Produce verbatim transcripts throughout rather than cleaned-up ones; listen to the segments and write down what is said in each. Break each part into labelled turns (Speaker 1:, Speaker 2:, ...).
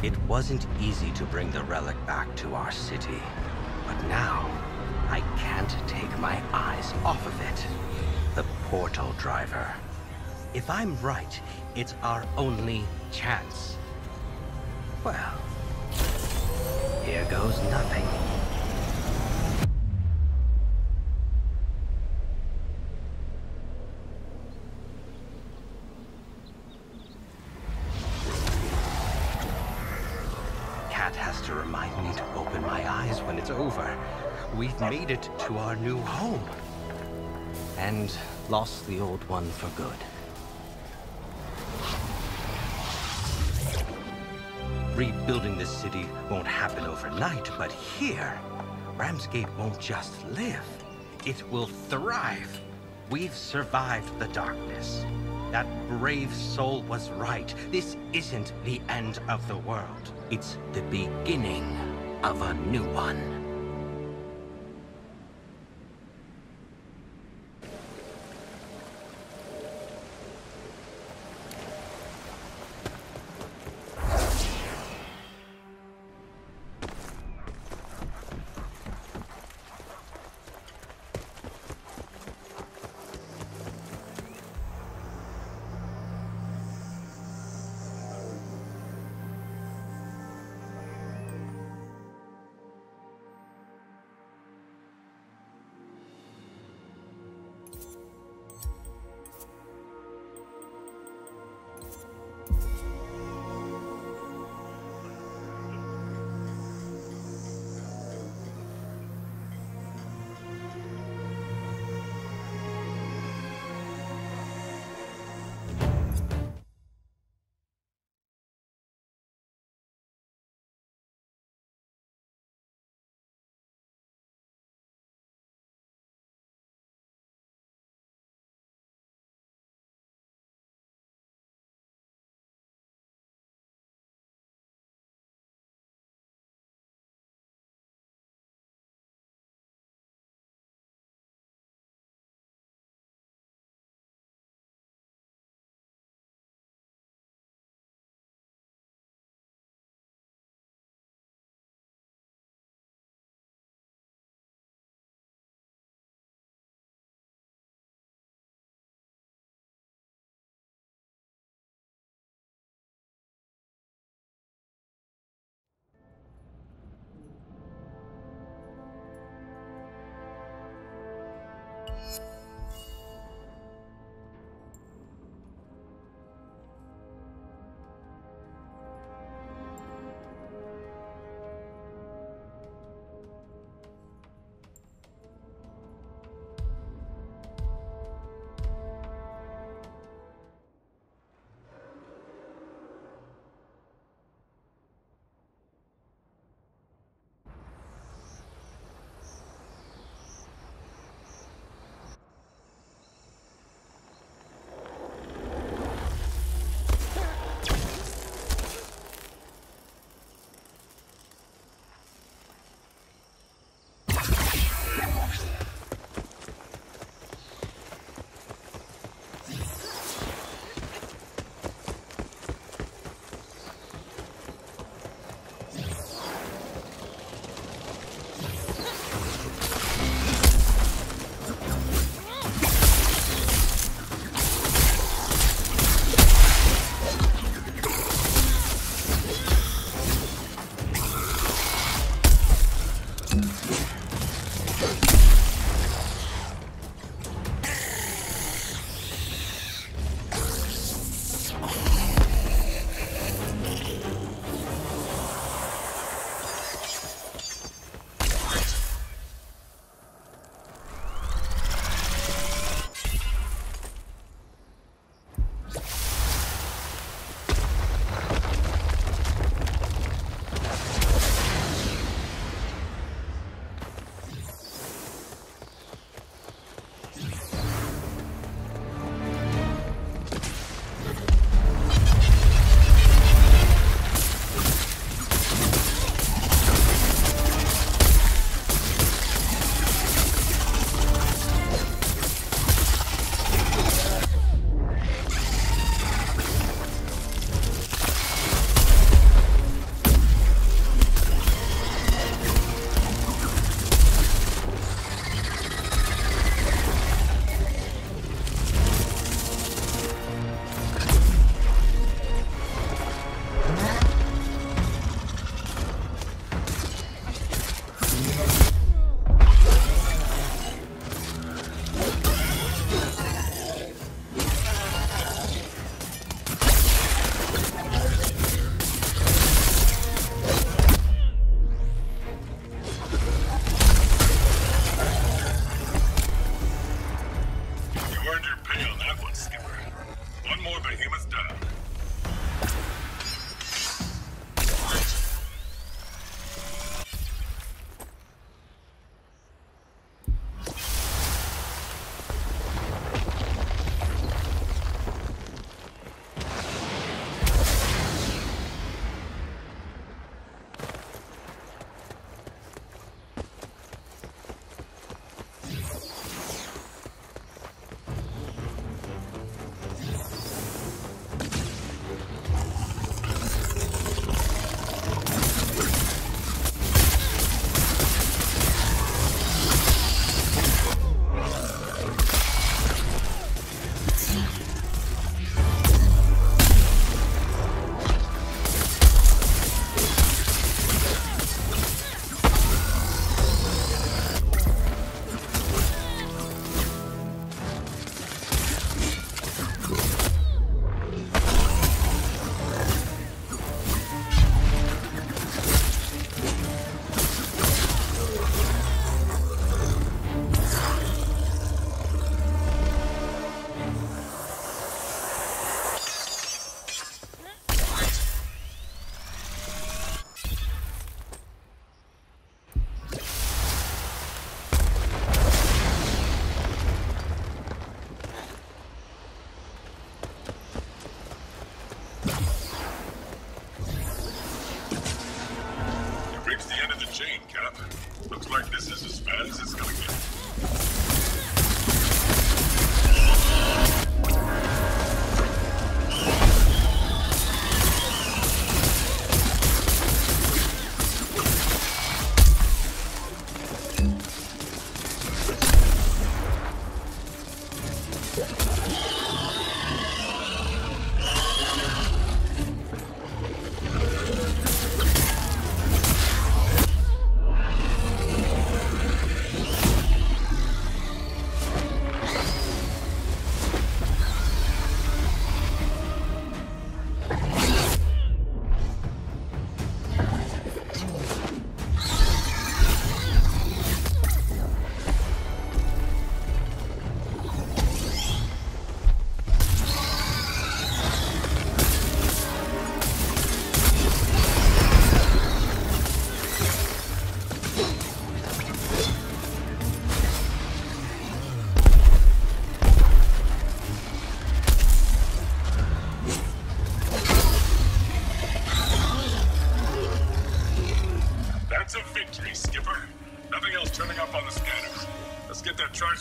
Speaker 1: It wasn't easy to bring the relic back to our city, but now I can't take my eyes off of it. The portal driver. If I'm right, it's our only chance. Well, here goes nothing. Cat has to remind me to open my eyes when it's over. We've made it to our new home. And lost the old one for good. Rebuilding this city won't happen overnight, but here, Ramsgate won't just live. It will thrive. We've survived the darkness. That brave soul was right. This isn't the end of the world. It's the beginning of a new one.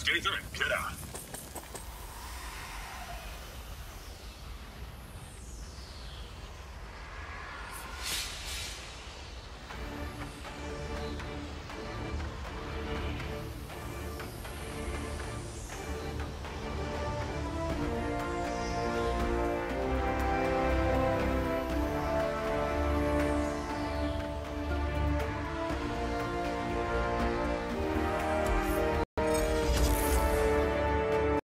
Speaker 2: Statham and get out.